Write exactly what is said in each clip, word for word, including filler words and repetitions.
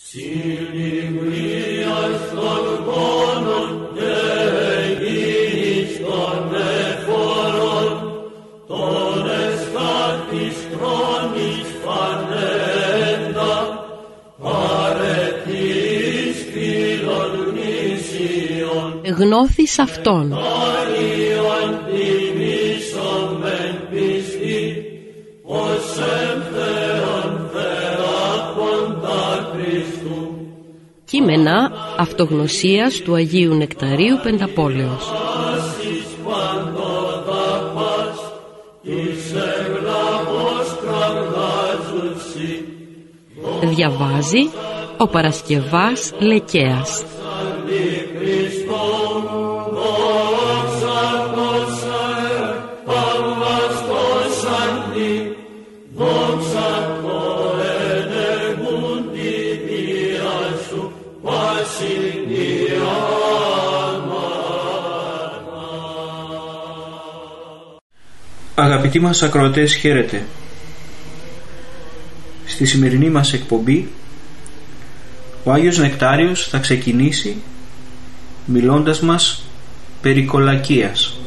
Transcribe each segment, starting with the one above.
Γνώθης αυτόν. Κείμενα αυτογνωσίας του Αγίου Νεκταρίου Πενταπόλεως. Διαβάζει ο Παρασκευάς Λεκέας. Αγαπητοί μας ακροατές, χαίρετε. Στη σημερινή μας εκπομπή ο Άγιος Νεκτάριος θα ξεκινήσει μιλώντας μας περί κολακίας.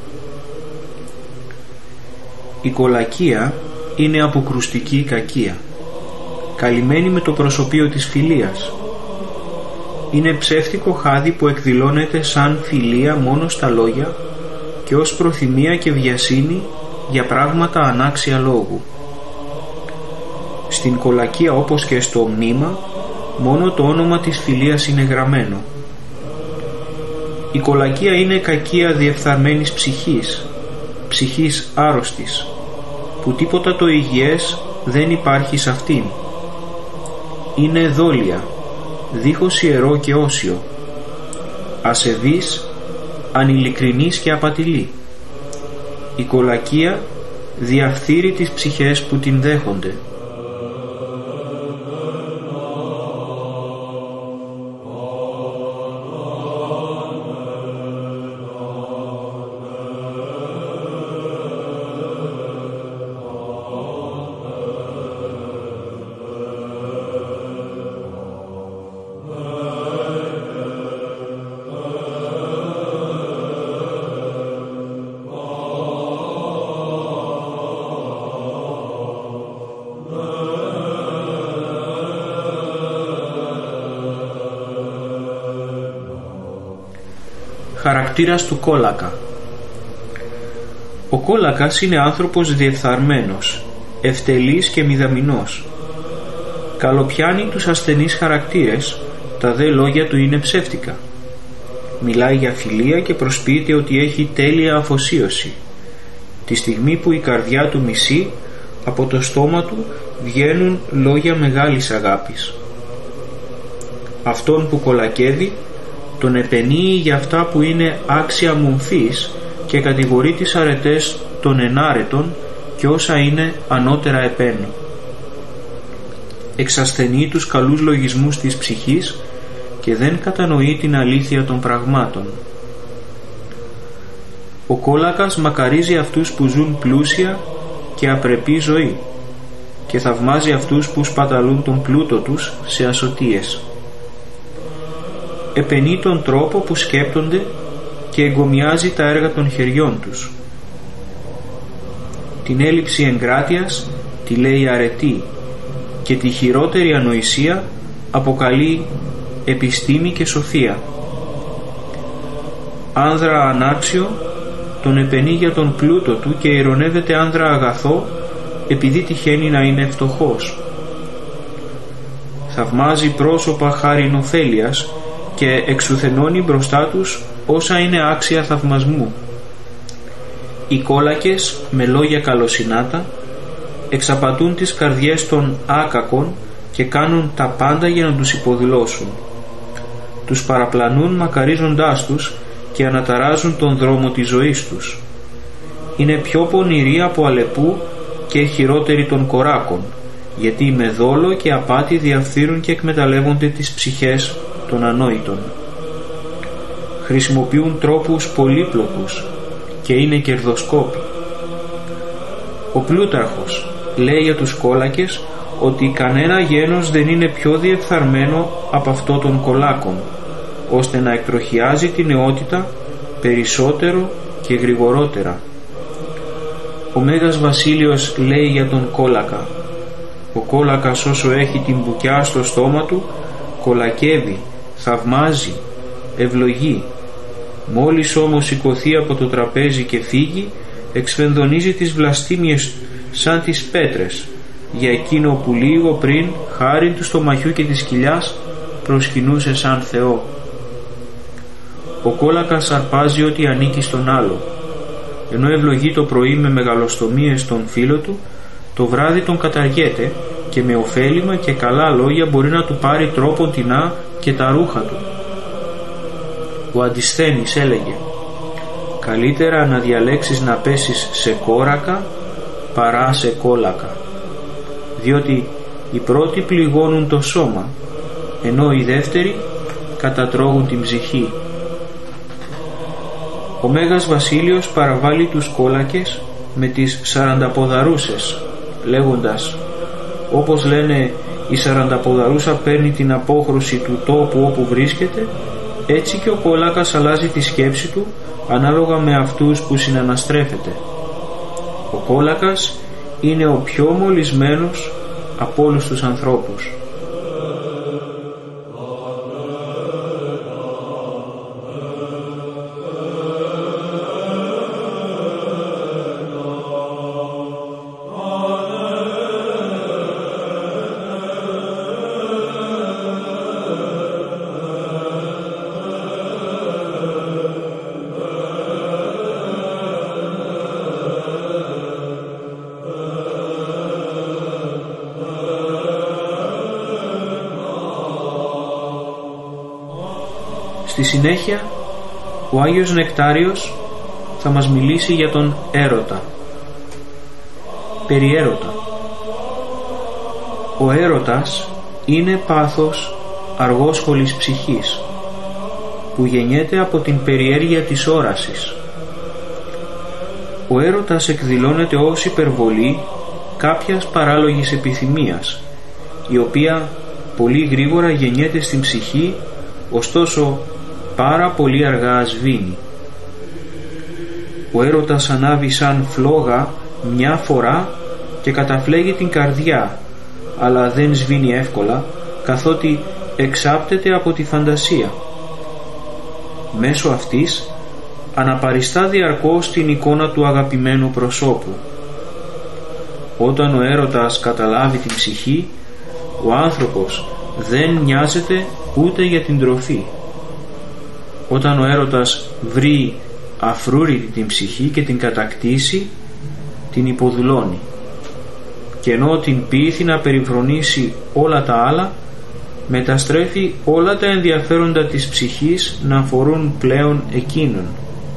Η κολακία είναι αποκρουστική κακία, καλυμμένη με το προσωπείο της φιλίας. Είναι ψεύτικο χάδι που εκδηλώνεται σαν φιλία μόνο στα λόγια και ως προθυμία και βιασύνη για πράγματα ανάξια λόγου. Στην κολακία, όπως και στο μνήμα, μόνο το όνομα της φιλίας είναι γραμμένο. Η κολακία είναι κακία διεφθαρμένης ψυχής, ψυχής άρρωστης, που τίποτα το υγιές δεν υπάρχει σε αυτήν. Είναι δόλια, δίχως ιερό και όσιο, ασεβής, ανηλικρινής και απατηλή. Η κολακία διαφθείρει τις ψυχές που την δέχονται. Χαρακτήρας του κόλακα. Ο κόλακας είναι άνθρωπος διεφθαρμένος, ευτελής και μηδαμινός. Καλοπιάνει τους ασθενείς χαρακτήρες, τα δε λόγια του είναι ψεύτικα. Μιλάει για φιλία και προσποιείται ότι έχει τέλεια αφοσίωση. Τη στιγμή που η καρδιά του μισεί, από το στόμα του βγαίνουν λόγια μεγάλης αγάπης. Αυτόν που κολακεύει τον επενεί για αυτά που είναι άξια μομφής και κατηγορεί τις αρετές των ενάρετων και όσα είναι ανώτερα επένου. Εξασθενεί τους καλούς λογισμούς της ψυχής και δεν κατανοεί την αλήθεια των πραγμάτων. Ο κόλακας μακαρίζει αυτούς που ζουν πλούσια και απρεπή ζωή και θαυμάζει αυτούς που σπαταλούν τον πλούτο τους σε ασωτίες. Επενεί τον τρόπο που σκέπτονται και εγκομιάζει τα έργα των χεριών τους. Την έλλειψη εγκράτειας τη λέει αρετή και τη χειρότερη ανοησία αποκαλεί επιστήμη και σοφία. Άνδρα ανάξιο τον επενεί για τον πλούτο του και ειρωνεύεται άνδρα αγαθό επειδή τυχαίνει να είναι φτωχός. Θαυμάζει πρόσωπα χάριν ωφέλειας και εξουθενώνει μπροστά τους όσα είναι άξια θαυμασμού. Οι κόλακες με λόγια καλοσυνάτα εξαπατούν τις καρδιές των άκακων και κάνουν τα πάντα για να τους υποδηλώσουν. Τους παραπλανούν μακαρίζοντάς τους και αναταράζουν τον δρόμο της ζωής τους. Είναι πιο πονηροί από αλεπού και χειρότεροι των κοράκων, γιατί με δόλο και απάτη διαφθείρουν και εκμεταλλεύονται τις ψυχές των ανόητων. Χρησιμοποιούν τρόπους πολύπλοκους και είναι κερδοσκόποι. Ο Πλούταρχος λέει για τους κόλακες ότι κανένα γένος δεν είναι πιο διεφθαρμένο από αυτό των κολάκων, ώστε να εκτροχιάζει την νεότητα περισσότερο και γρηγορότερα. Ο Μέγας Βασίλειος λέει για τον κόλακα: ο κόλακας όσο έχει την μπουκιά στο στόμα του, κολακεύει, θαυμάζει, ευλογεί. Μόλις όμως σηκωθεί από το τραπέζι και φύγει, εξφενδονίζει τις βλαστήμιες σαν τις πέτρες για εκείνο που λίγο πριν, χάριν του στομαχιού και της κοιλιάς, προσκυνούσε σαν Θεό. Ο κόλακας αρπάζει ό,τι ανήκει στον άλλο. Ενώ ευλογεί το πρωί με μεγαλοστομίες τον φίλο του, το βράδυ τον καταργέται και με ωφέλιμα και καλά λόγια μπορεί να του πάρει τρόπον τεινά και τα ρούχα του. Ο Αντισθένης έλεγε: καλύτερα να διαλέξεις να πέσεις σε κόρακα παρά σε κόλακα, διότι οι πρώτοι πληγώνουν το σώμα, ενώ οι δεύτεροι κατατρώγουν την ψυχή. Ο Μέγας Βασίλειος παραβάλλει τους κόλακες με τις σαρανταποδαρούσες, λέγοντας: όπως λένε η σαρανταποδαρούσα παίρνει την απόχρωση του τόπου όπου βρίσκεται, έτσι και ο κόλακας αλλάζει τη σκέψη του ανάλογα με αυτούς που συναναστρέφεται. Ο κόλακας είναι ο πιο μολυσμένος από όλους τους ανθρώπους. Στη συνέχεια, ο Άγιος Νεκτάριος θα μας μιλήσει για τον έρωτα. Περί έρωτα. Ο έρωτας είναι πάθος αργόσχολης ψυχής, που γεννιέται από την περιέργεια της όρασης. Ο έρωτας εκδηλώνεται ως υπερβολή κάποιας παράλογης επιθυμίας, η οποία πολύ γρήγορα γεννιέται στην ψυχή, ωστόσο πάρα πολύ αργά σβήνει. Ο έρωτας ανάβει σαν φλόγα μια φορά και καταφλέγει την καρδιά, αλλά δεν σβήνει εύκολα, καθότι εξάπτεται από τη φαντασία. Μέσω αυτής αναπαριστά διαρκώς την εικόνα του αγαπημένου προσώπου. Όταν ο έρωτας καταλάβει την ψυχή, ο άνθρωπος δεν νοιάζεται ούτε για την τροφή. Όταν ο έρωτας βρει αφρούρητη την ψυχή και την κατακτήσει, την υποδουλώνει, και ενώ την πείθει να περιφρονήσει όλα τα άλλα, μεταστρέφει όλα τα ενδιαφέροντα της ψυχής να αφορούν πλέον εκείνον.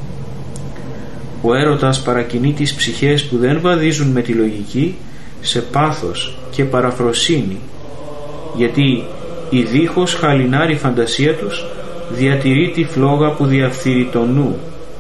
Ο έρωτας παρακινεί τις ψυχές που δεν βαδίζουν με τη λογική σε πάθος και παραφροσύνη, γιατί η δίχως χαλινάρη φαντασία τους διατηρεί τη φλόγα που διαφθείρει το νου.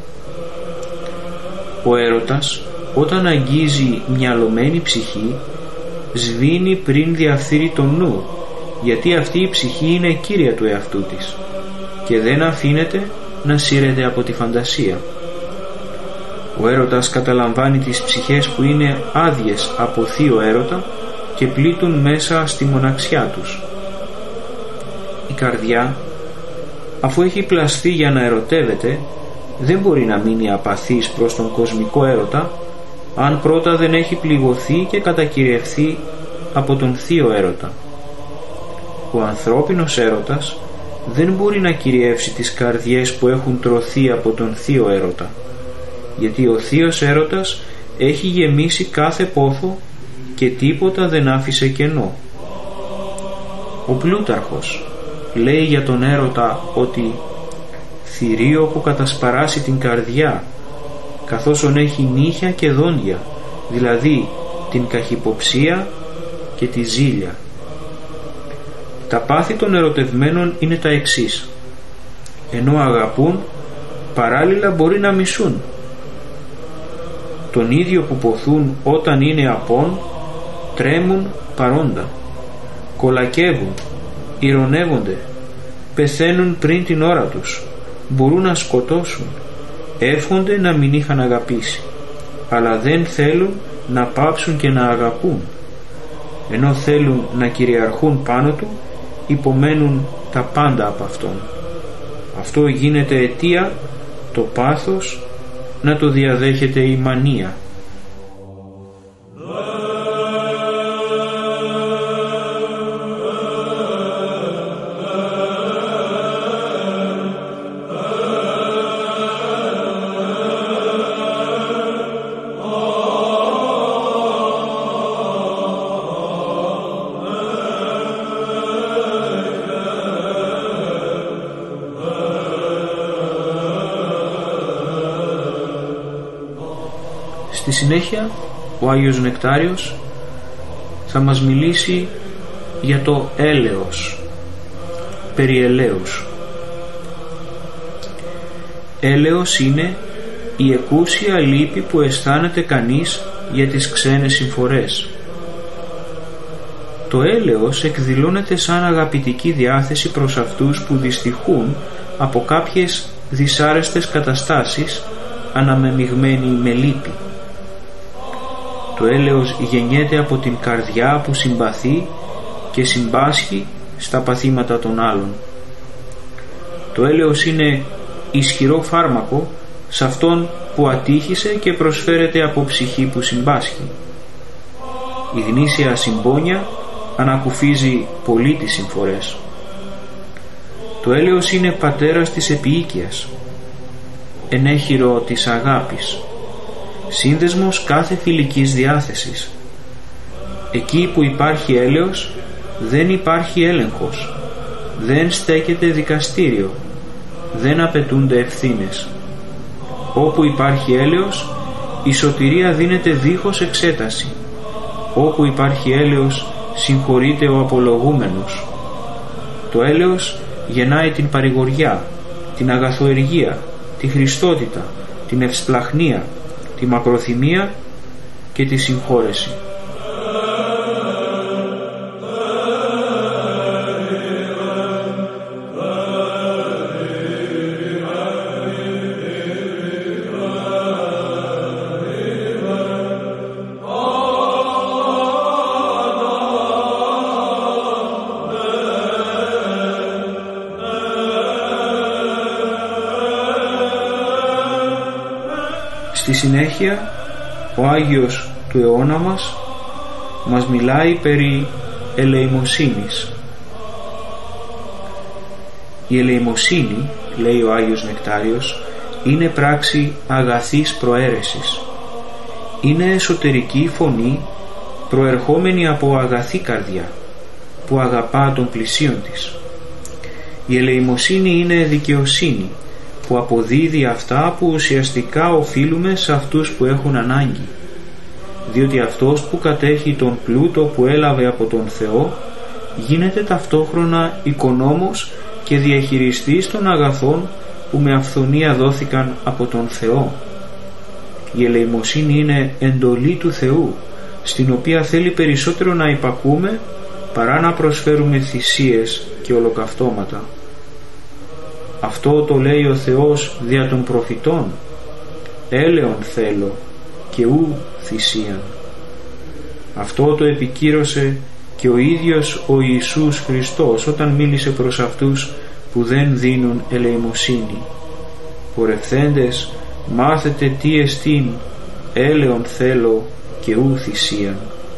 Ο έρωτας, όταν αγγίζει μυαλωμένη ψυχή, σβήνει πριν διαφθείρει το νου, γιατί αυτή η ψυχή είναι κύρια του εαυτού της και δεν αφήνεται να σύρεται από τη φαντασία. Ο έρωτας καταλαμβάνει τις ψυχές που είναι άδειες από θείο έρωτα και πλήττουν μέσα στη μοναξιά τους. Η καρδιά, αφού έχει πλαστεί για να ερωτεύεται, δεν μπορεί να μείνει απαθής προς τον κοσμικό έρωτα, αν πρώτα δεν έχει πληγωθεί και κατακυριευθεί από τον θείο έρωτα. Ο ανθρώπινος έρωτας δεν μπορεί να κυριεύσει τις καρδιές που έχουν τρωθεί από τον θείο έρωτα, γιατί ο θείος έρωτας έχει γεμίσει κάθε πόθο και τίποτα δεν άφησε κενό. Ο Πλούταρχος λέει για τον έρωτα ότι θηρίο που κατασπαράσει την καρδιά, καθώς ον έχει νύχια και δόντια, δηλαδή την καχυποψία και τη ζήλια. Τα πάθη των ερωτευμένων είναι τα εξής: ενώ αγαπούν, παράλληλα μπορεί να μισούν. Τον ίδιο που ποθούν όταν είναι απόν, τρέμουν παρόντα, κολακεύουν, ηρωνεύονται, πεθαίνουν πριν την ώρα τους, μπορούν να σκοτώσουν, εύχονται να μην είχαν αγαπήσει, αλλά δεν θέλουν να πάψουν και να αγαπούν, ενώ θέλουν να κυριαρχούν πάνω του, υπομένουν τα πάντα από αυτόν. Αυτό γίνεται αιτία το πάθος να το διαδέχεται η μανία. Στη συνέχεια ο Άγιος Νεκτάριος θα μας μιλήσει για το έλεος, περί ελέους. Έλεος είναι η εκούσια λύπη που αισθάνεται κανείς για τις ξένες συμφορές. Το έλεος εκδηλώνεται σαν αγαπητική διάθεση προς αυτούς που δυστυχούν από κάποιες δυσάρεστες καταστάσεις αναμεμειγμένοι με λύπη. Το έλεος γεννιέται από την καρδιά που συμπαθεί και συμπάσχει στα παθήματα των άλλων. Το έλεος είναι ισχυρό φάρμακο σε αυτόν που ατύχησε και προσφέρεται από ψυχή που συμπάσχει. Η γνήσια συμπόνια ανακουφίζει πολύ τις συμφορές. Το έλεος είναι πατέρας της επιοίκειας, ενέχειρο της αγάπης, σύνδεσμος κάθε φιλικής διάθεσης. Εκεί που υπάρχει έλεος δεν υπάρχει έλεγχος, δεν στέκεται δικαστήριο, δεν απαιτούνται ευθύνες. Όπου υπάρχει έλεος η σωτηρία δίνεται δίχως εξέταση. Όπου υπάρχει έλεος συγχωρείται ο απολογούμενος. Το έλεος γεννάει την παρηγοριά, την αγαθοεργία, τη χριστότητα, την ευσπλαχνία, τη μακροθυμία και τη συγχώρεση. Στη συνέχεια ο Άγιος του αιώνα μας μας μιλάει περί ελεημοσύνης. Η ελεημοσύνη, λέει ο Άγιος Νεκτάριος, είναι πράξη αγαθής προαίρεσης. Είναι εσωτερική φωνή προερχόμενη από αγαθή καρδιά που αγαπά τον πλησίον της. Η ελεημοσύνη είναι δικαιοσύνη που αποδίδει αυτά που ουσιαστικά οφείλουμε σε αυτούς που έχουν ανάγκη, διότι αυτός που κατέχει τον πλούτο που έλαβε από τον Θεό γίνεται ταυτόχρονα οικονόμος και διαχειριστής των αγαθών που με αυθονία δόθηκαν από τον Θεό. Η ελεημοσύνη είναι εντολή του Θεού, στην οποία θέλει περισσότερο να υπακούμε παρά να προσφέρουμε θυσίες και ολοκαυτώματα. Αυτό το λέει ο Θεός δια των προφητών: έλεον θέλω και ου θυσίαν. Αυτό το επικύρωσε και ο ίδιος ο Ιησούς Χριστός όταν μίλησε προς αυτούς που δεν δίνουν ελεημοσύνη: πορευθέντες μάθετε τι εστίν έλεον θέλω και ου θυσίαν.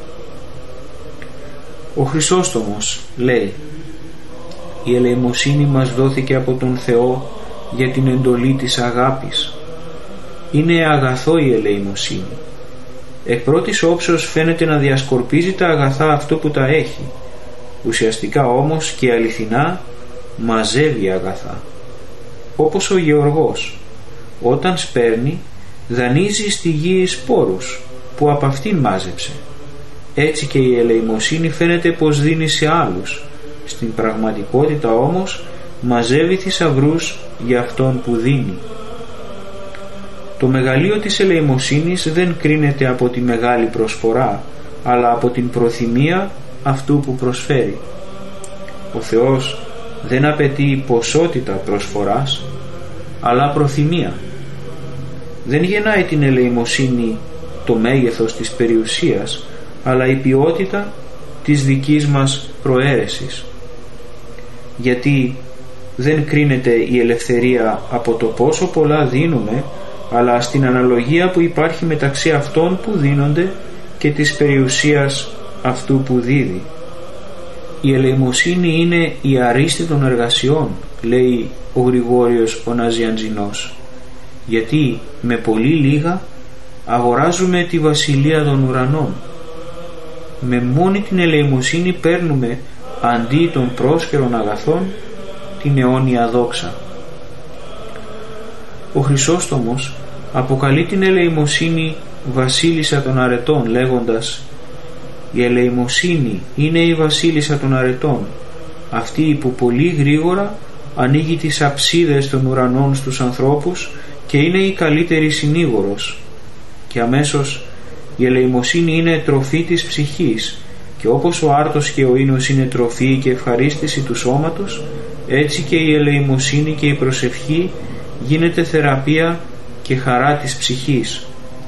Ο Χρυσόστομος λέει: η ελεημοσύνη μας δόθηκε από τον Θεό για την εντολή της αγάπης. Είναι αγαθό η ελεημοσύνη. Εκ πρώτης όψεως φαίνεται να διασκορπίζει τα αγαθά αυτό που τα έχει. Ουσιαστικά όμως και αληθινά μαζεύει αγαθά. Όπως ο γεωργός, όταν σπέρνει, δανείζει στη γη σπόρους που από αυτήν μάζεψε. Έτσι και η ελεημοσύνη φαίνεται πως δίνει σε άλλους. Στην πραγματικότητα όμως μαζεύει θησαυρούς για αυτόν που δίνει. Το μεγαλείο της ελεημοσύνης δεν κρίνεται από τη μεγάλη προσφορά, αλλά από την προθυμία αυτού που προσφέρει. Ο Θεός δεν απαιτεί ποσότητα προσφοράς, αλλά προθυμία. Δεν γεννάει την ελεημοσύνη το μέγεθος της περιουσίας, αλλά η ποιότητα της δικής μας προαίρεσης. Γιατί δεν κρίνεται η ελευθερία από το πόσο πολλά δίνουμε, αλλά στην αναλογία που υπάρχει μεταξύ αυτών που δίνονται και της περιουσίας αυτού που δίδει. Η ελεημοσύνη είναι η αρίστη των εργασιών, λέει ο Γρηγόριος ο Ναζιαντζινός, γιατί με πολύ λίγα αγοράζουμε τη βασιλεία των ουρανών. Με μόνη την ελεημοσύνη παίρνουμε αντί των πρόσχερων αγαθών την αιώνια δόξα. Ο Χρυσόστομος αποκαλεί την ελεημοσύνη βασίλισσα των αρετών, λέγοντας: η ελεημοσύνη είναι η βασίλισσα των αρετών, αυτή που πολύ γρήγορα ανοίγει τις αψίδες των ουρανών στους ανθρώπους και είναι η καλύτερη συνήγορος. Και αμέσως η ελεημοσύνη είναι τροφή της ψυχής, και όπως ο άρτος και ο ίνος είναι τροφή και ευχαρίστηση του σώματος, έτσι και η ελεημοσύνη και η προσευχή γίνεται θεραπεία και χαρά της ψυχής.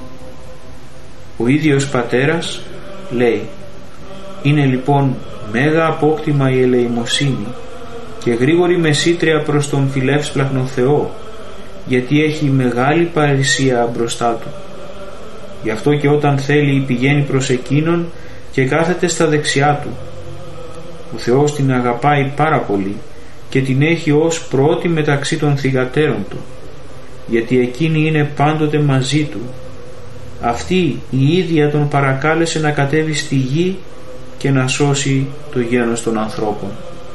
Ο ίδιος Πατέρας λέει: είναι λοιπόν μέγα απόκτημα η ελεημοσύνη και γρήγορη μεσήτρια προς τον φιλεύσπλαχνο Θεό, γιατί έχει μεγάλη παρησία μπροστά του. Γι' αυτό και όταν θέλει πηγαίνει προς εκείνον και κάθεται στα δεξιά του. Ο Θεός την αγαπάει πάρα πολύ και την έχει ως πρώτη μεταξύ των θυγατέρων του, γιατί εκείνη είναι πάντοτε μαζί του. Αυτή η ίδια τον παρακάλεσε να κατέβει στη γη και να σώσει το γένος των ανθρώπων.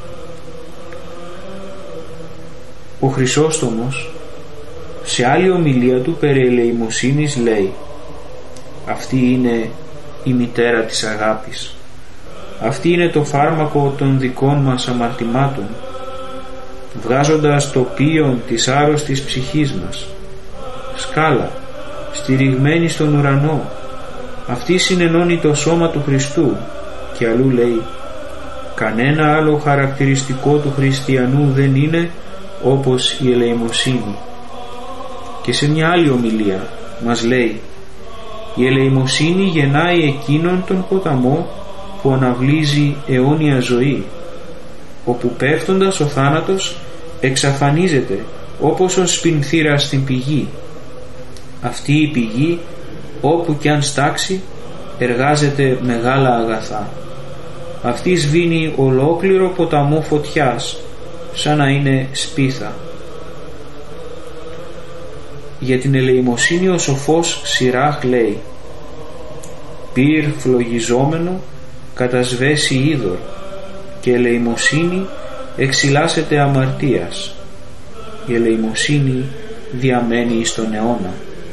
Ο Χρυσόστομος σε άλλη ομιλία του περί ελεημοσύνης λέει: αυτή είναι η μητέρα της αγάπης. Αυτή είναι το φάρμακο των δικών μας αμαρτημάτων, βγάζοντας το πίον της άρρωστης ψυχής μας. Σκάλα στηριγμένη στον ουρανό, αυτή συνενώνει το σώμα του Χριστού. Και αλλού λέει: κανένα άλλο χαρακτηριστικό του χριστιανού δεν είναι όπως η ελεημοσύνη. Και σε μια άλλη ομιλία μας λέει: η ελεημοσύνη γεννάει εκείνον τον ποταμό που αναβλύζει αιώνια ζωή, όπου πέφτοντας ο θάνατος εξαφανίζεται όπως ο σπινθήρας στην πηγή. Αυτή η πηγή, όπου κι αν στάξει, εργάζεται μεγάλα αγαθά. Αυτή σβήνει ολόκληρο ποταμό φωτιάς, σαν να είναι σπίθα. Για την ελεημοσύνη ο σοφός Σιράχ λέει: πυρ φλογιζόμενο κατασβέσει είδωρ, και ελεημοσύνη εξυλάσσεται αμαρτίας. Η ελεημοσύνη διαμένει στον αιώνα.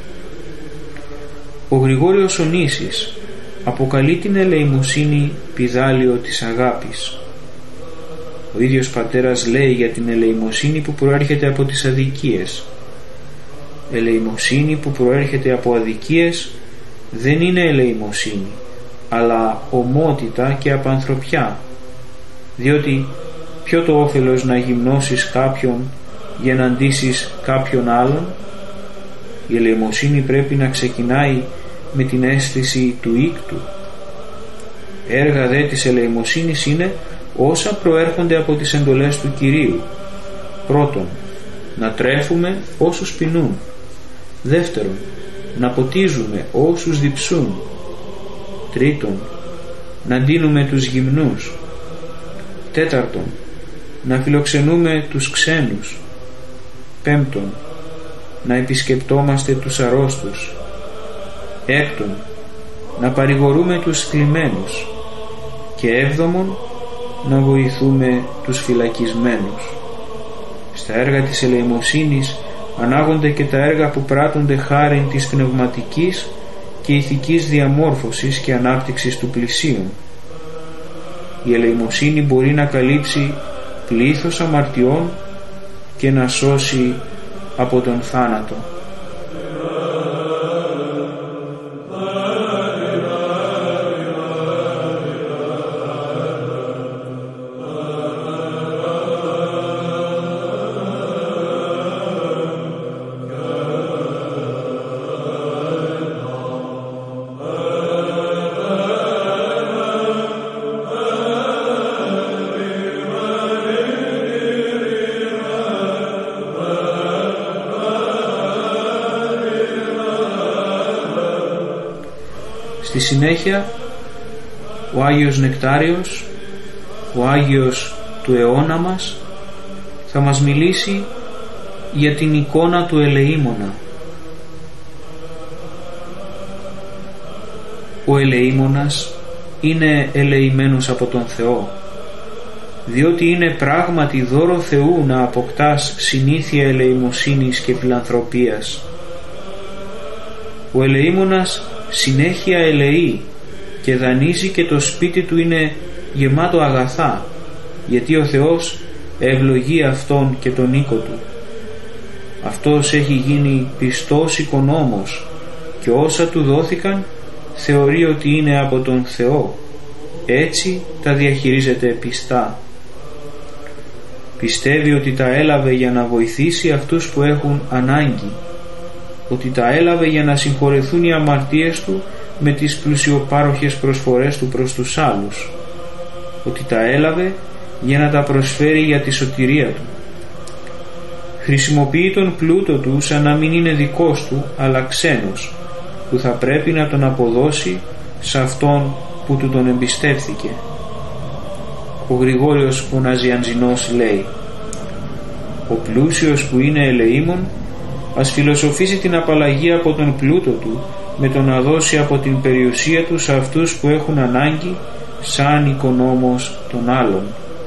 Ο Γρηγόριος ο Νήσης αποκαλεί την ελεημοσύνη πηδάλιο της αγάπης. Ο ίδιος Πατέρας λέει για την ελεημοσύνη που προέρχεται από τις αδικίες: ελεημοσύνη που προέρχεται από αδικίες δεν είναι ελεημοσύνη, αλλά ομότητα και απανθρωπιά, διότι ποιο το όφελος να γυμνώσεις κάποιον για να ντύσεις κάποιον άλλον? Η ελεημοσύνη πρέπει να ξεκινάει με την αίσθηση του ήκτου. Έργα δε της ελεημοσύνης είναι όσα προέρχονται από τις εντολές του Κυρίου. Πρώτον, να τρέφουμε όσους πεινούν. Δεύτερον, να ποτίζουμε όσους διψούν. Τρίτον, να ντύνουμε τους γυμνούς. Τέταρτον, να φιλοξενούμε τους ξένους. Πέμπτον, να επισκεπτόμαστε τους αρρώστους. Έκτον, να παρηγορούμε τους θλιμμένους. Και έβδομον, να βοηθούμε τους φυλακισμένους. Στα έργα της ελεημοσύνης ανάγονται και τα έργα που πράττονται χάριν της πνευματικής και ηθικής διαμόρφωσης και ανάπτυξης του πλησίον. Η ελεημοσύνη μπορεί να καλύψει πλήθος αμαρτιών και να σώσει από τον θάνατο. Στη συνέχεια ο Άγιος Νεκτάριος, ο Άγιος του αιώνα μας, θα μας μιλήσει για την εικόνα του ελεήμονα. Ο ελεήμονας είναι ελεημένος από τον Θεό, διότι είναι πράγματι δώρο Θεού να αποκτάς συνήθεια ελεημοσύνης και φιλανθρωπίας. Ο ελεήμονας συνέχεια ελεεί και δανείζει και το σπίτι του είναι γεμάτο αγαθά, γιατί ο Θεός ευλογεί αυτόν και τον οίκο του. Αυτός έχει γίνει πιστός οικονόμος και όσα του δόθηκαν θεωρεί ότι είναι από τον Θεό, έτσι τα διαχειρίζεται πιστά. Πιστεύει ότι τα έλαβε για να βοηθήσει αυτούς που έχουν ανάγκη, ότι τα έλαβε για να συγχωρεθούν οι αμαρτίες του με τις πλουσιοπάροχες προσφορές του προς τους άλλους, ότι τα έλαβε για να τα προσφέρει για τη σωτηρία του. Χρησιμοποιεί τον πλούτο του σαν να μην είναι δικός του αλλά ξένος, που θα πρέπει να τον αποδώσει σε αυτόν που του τον εμπιστεύθηκε. Ο Γρηγόριος ο Ναζιανζινός λέει: «Ο πλούσιος που είναι ελεήμων ας φιλοσοφήσει την απαλλαγή από τον πλούτο του με το να δώσει από την περιουσία του σε αυτούς που έχουν ανάγκη σαν οικονόμος των άλλων,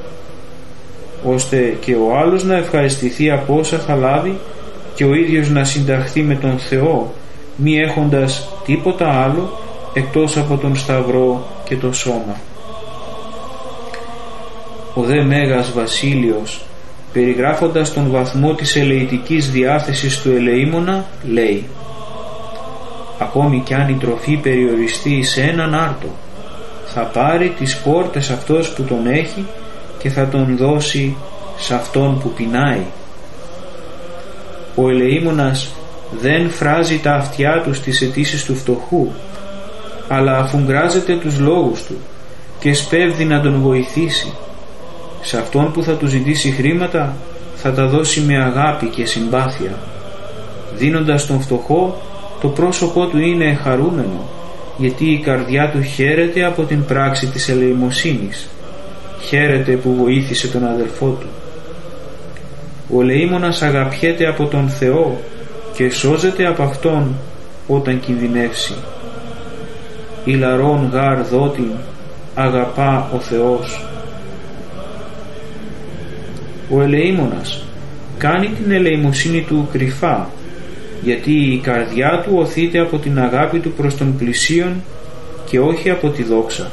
ώστε και ο άλλος να ευχαριστηθεί από όσα θα λάβει και ο ίδιος να συνταχθεί με τον Θεό, μη έχοντας τίποτα άλλο εκτός από τον Σταυρό και το σώμα». Ο δε Μέγας Βασίλειος, περιγράφοντας τον βαθμό της ελεητικής διάθεσης του ελεήμονα, λέει: «Ακόμη κι αν η τροφή περιοριστεί σε έναν άρτο, θα πάρει τις πόρτες αυτός που τον έχει και θα τον δώσει σε αυτόν που πεινάει». Ο ελεήμονας δεν φράζει τα αυτιά του στις αιτήσεις του φτωχού, αλλά αφουγκράζεται τους λόγους του και σπέβδει να τον βοηθήσει. Σε αυτόν που θα του ζητήσει χρήματα θα τα δώσει με αγάπη και συμπάθεια. Δίνοντας τον φτωχό, το πρόσωπό του είναι χαρούμενο, γιατί η καρδιά του χαίρεται από την πράξη της ελεημοσύνης, χαίρεται που βοήθησε τον αδελφό του. Ο ελεήμονας αγαπιέται από τον Θεό και σώζεται από Αυτόν όταν κινδυνεύσει. «Ηλαρών γάρ δότην, αγαπά ο Θεός». Ο ελεήμονας κάνει την ελεημοσύνη του κρυφά, γιατί η καρδιά του οθείται από την αγάπη του προς τον πλησίον και όχι από τη δόξα.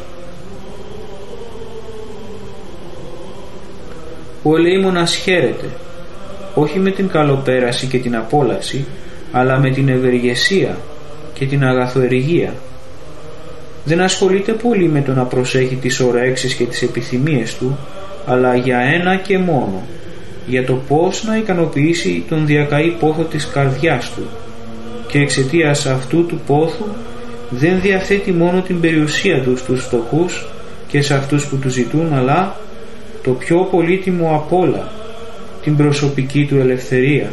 Ο ελεήμονας χαίρεται, όχι με την καλοπέραση και την απόλαυση, αλλά με την ευεργεσία και την αγαθοεργία. Δεν ασχολείται πολύ με το να προσέχει τις ωρέξεις και τις επιθυμίες του, αλλά για ένα και μόνο, για το πώς να ικανοποιήσει τον διακαή πόθο της καρδιάς του, και εξαιτίας αυτού του πόθου δεν διαθέτει μόνο την περιουσία του στους φτωχούς και σε αυτούς που του ζητούν, αλλά το πιο πολύτιμο απ' όλα, την προσωπική του ελευθερία.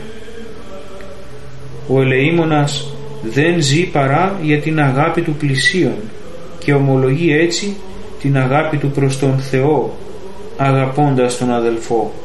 Ο ελεήμονας δεν ζει παρά για την αγάπη του πλησίον και ομολογεί έτσι την αγάπη του προς τον Θεό, αγαπώντας τον αδελφό.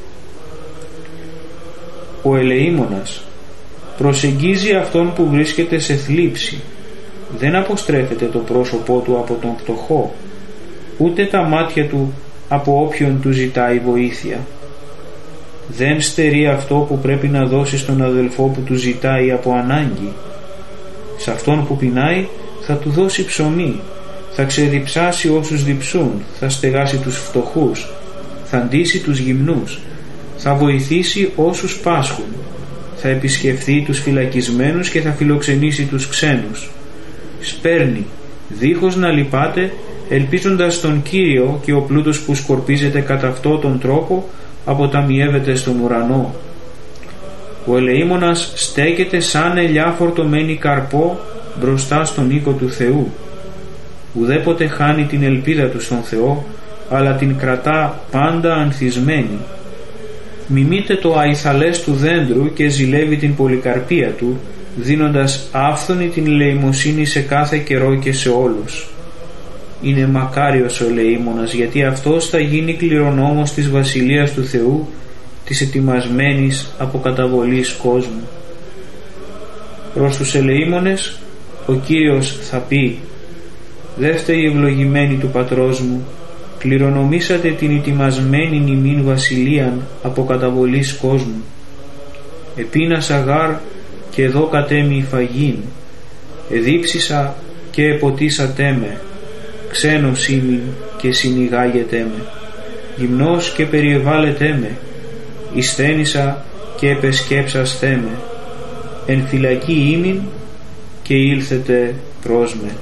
Ο ελεήμονας προσεγγίζει αυτόν που βρίσκεται σε θλίψη, δεν αποστρέφεται το πρόσωπό του από τον φτωχό, ούτε τα μάτια του από όποιον του ζητάει βοήθεια. Δεν στερεί αυτό που πρέπει να δώσει στον αδελφό που του ζητάει από ανάγκη. Σε αυτόν που πεινάει θα του δώσει ψωμί, θα ξεδιψάσει όσους διψούν, θα στεγάσει τους φτωχούς, θα ντύσει τους γυμνούς, θα βοηθήσει όσους πάσχουν, θα επισκεφθεί τους φυλακισμένους και θα φιλοξενήσει τους ξένους. Σπέρνει, δίχως να λυπάται, ελπίζοντας τον Κύριο, και ο πλούτος που σκορπίζεται κατά αυτόν τον τρόπο αποταμιεύεται στον ουρανό. Ο ελεήμονας στέκεται σαν ελιά φορτωμένη καρπό μπροστά στον οίκο του Θεού. Ουδέποτε χάνει την ελπίδα του στον Θεό, αλλά την κρατά πάντα ανθισμένη. Μιμείται το αϊθαλές του δέντρου και ζηλεύει την πολυκαρπία του, δίνοντας άφθονη την ελεημοσύνη σε κάθε καιρό και σε όλους. Είναι μακάριος ο ελεήμονας, γιατί αυτός θα γίνει κληρονόμος της Βασιλείας του Θεού, της ετοιμασμένης από καταβολής κόσμου. Προς τους ελεήμονες ο Κύριος θα πει: «Δε φταίει ευλογημένη του πατρός μου, κληρονομήσατε την ετοιμασμένη νημήν βασιλείαν από καταβολής κόσμου. Επίνασα γάρ και εδώ κατέμει η φαγήν, εδίψισα και εποτίσατέ με, ξένος ήμην και συνηγάγετέ με, γυμνός και περιεβάλλετέ με, εισθένησα και επεσκέψαστέ με, εν φυλακή ήμην και ήλθετε προς με».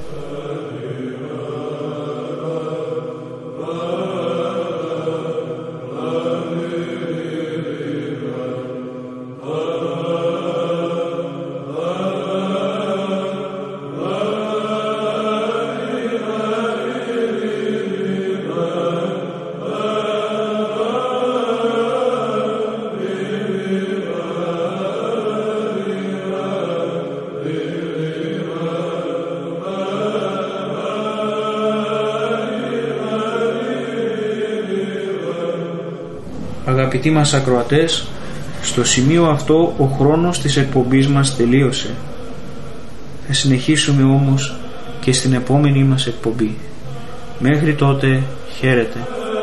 Αγαπητοί μας ακροατές, στο σημείο αυτό ο χρόνος της εκπομπής μας τελείωσε. Θα συνεχίσουμε όμως και στην επόμενη μας εκπομπή. Μέχρι τότε, χαίρετε.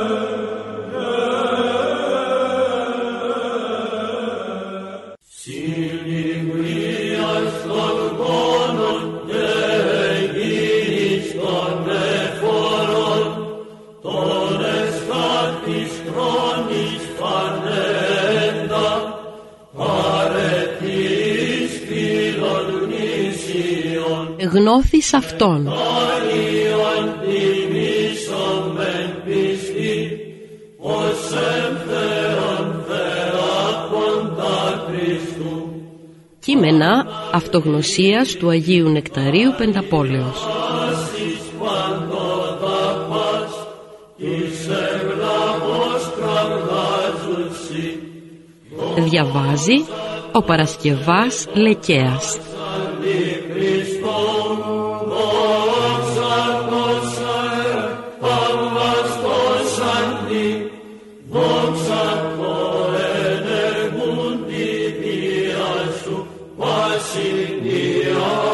Γνώθης αυτών. Κείμενα αυτογνωσίας του Αγίου Νεκταρίου Πενταπόλεως. Διαβάζει ο Παρασκευάς Λεκέας. Βασιλεία